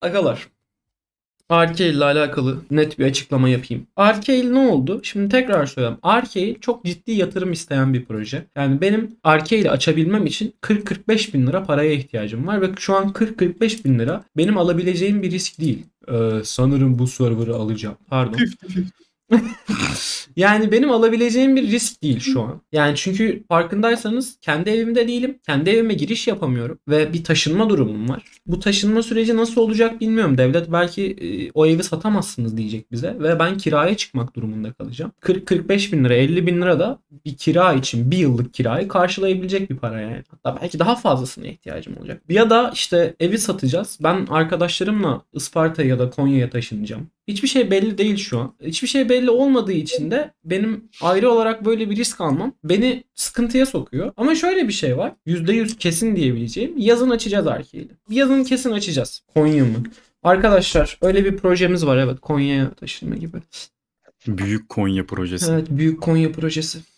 Agalar, Arcane ile alakalı net bir açıklama yapayım. Arcane ne oldu? Şimdi tekrar söylüyorum. Arcane çok ciddi yatırım isteyen bir proje. Yani benim Arcane ile açabilmem için 40-45 bin lira paraya ihtiyacım var ve şu an 40-45 bin lira benim alabileceğim bir risk değil. Sanırım bu server'ı alacağım. Pardon. Yani benim alabileceğim bir risk değil şu an. Yani çünkü farkındaysanız kendi evimde değilim. Kendi evime giriş yapamıyorum ve bir taşınma durumum var. Bu taşınma süreci nasıl olacak bilmiyorum. Devlet belki o evi satamazsınız diyecek bize ve ben kiraya çıkmak durumunda kalacağım. 40-45 bin lira, 50 bin lira da bir kira için bir yıllık kirayı karşılayabilecek bir para yani. Hatta belki daha fazlasına ihtiyacım olacak. Ya da işte evi satacağız. Ben arkadaşlarımla Isparta'ya ya da Konya'ya taşınacağım. Hiçbir şey belli değil şu an. Hiçbir şey belli olmadığı için de benim ayrı olarak böyle bir risk almam beni sıkıntıya sokuyor. Ama şöyle bir şey var. %100 kesin diyebileceğim. Yazın açacağız Arkea'yı. Yazın kesin açacağız. Konya mı? Arkadaşlar öyle bir projemiz var, evet. Konya'ya taşınma gibi. Büyük Konya projesi. Evet, Büyük Konya projesi.